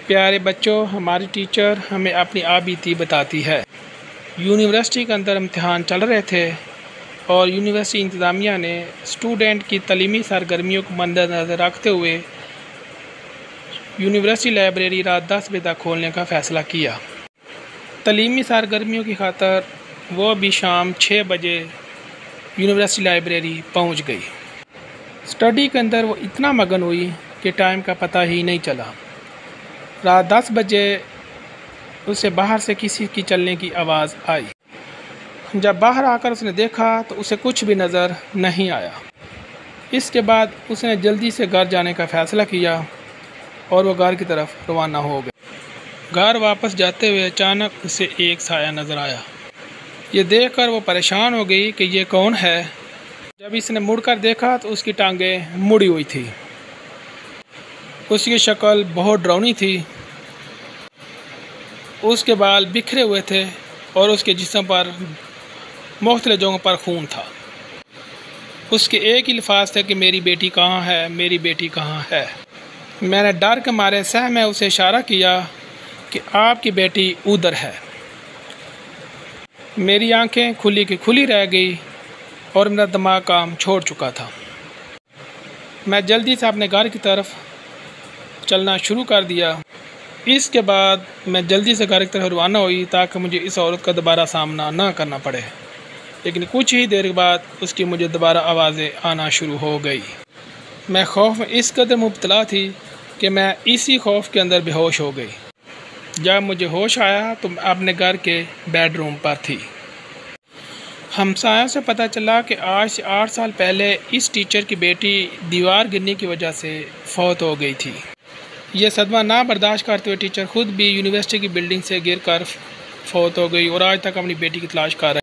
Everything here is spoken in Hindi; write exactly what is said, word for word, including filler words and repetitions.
प्यारे बच्चों, हमारी टीचर हमें अपनी आबीती बताती है। यूनिवर्सिटी के अंदर इम्तिहान चल रहे थे और यूनिवर्सिटी इंतज़ामिया ने स्टूडेंट की तलीमी सरगर्मियों को मद्देनज़र रखते हुए यूनिवर्सिटी लाइब्रेरी रात दस बजे तक खोलने का फ़ैसला किया। तलीमी सरगर्मियों की खातर वो भी शाम छः बजे यूनिवर्सिटी लाइब्रेरी पहुंच गई। स्टडी के अंदर वो इतना मगन हुई कि टाइम का पता ही नहीं चला। रात दस बजे उसे बाहर से किसी की चलने की आवाज़ आई। जब बाहर आकर उसने देखा तो उसे कुछ भी नज़र नहीं आया। इसके बाद उसने जल्दी से घर जाने का फ़ैसला किया और वो घर की तरफ रवाना हो गया। घर वापस जाते हुए अचानक उसे एक साया नज़र आया। ये देखकर वो परेशान हो गई कि ये कौन है। जब इसने मुड़कर देखा तो उसकी टांगें मुड़ी हुई थी। उसकी शक्ल बहुत डरावनी थी। उसके बाल बिखरे हुए थे और उसके जिस्म पर मुख्तलिफ जगहों पर खून था। उसके एक ही अल्फाज थे कि मेरी बेटी कहाँ है, मेरी बेटी कहाँ है। मैंने डर के मारे सह में उसे इशारा किया कि आपकी बेटी उधर है। मेरी आंखें खुली की खुली रह गई और मेरा दिमाग काम छोड़ चुका था। मैं जल्दी से अपने घर की तरफ चलना शुरू कर दिया। इसके बाद मैं जल्दी से घर की तरफ रवाना हुई ताकि मुझे इस औरत का दोबारा सामना ना करना पड़े। लेकिन कुछ ही देर के बाद उसकी मुझे दोबारा आवाज़ें आना शुरू हो गई। मैं खौफ में इस कदर मुब्तला थी कि मैं इसी खौफ के अंदर बेहोश हो गई। जब मुझे होश आया तो मैं अपने घर के बेडरूम पर थी। हमसायों से पता चला कि आज से आठ साल पहले इस टीचर की बेटी दीवार गिरने की वजह से फौत हो गई थी। यह सदमा ना बर्दाश्त करते हुए टीचर खुद भी यूनिवर्सिटी की बिल्डिंग से गिरकर फौत हो गई और आज तक अपनी बेटी की तलाश कर रही है।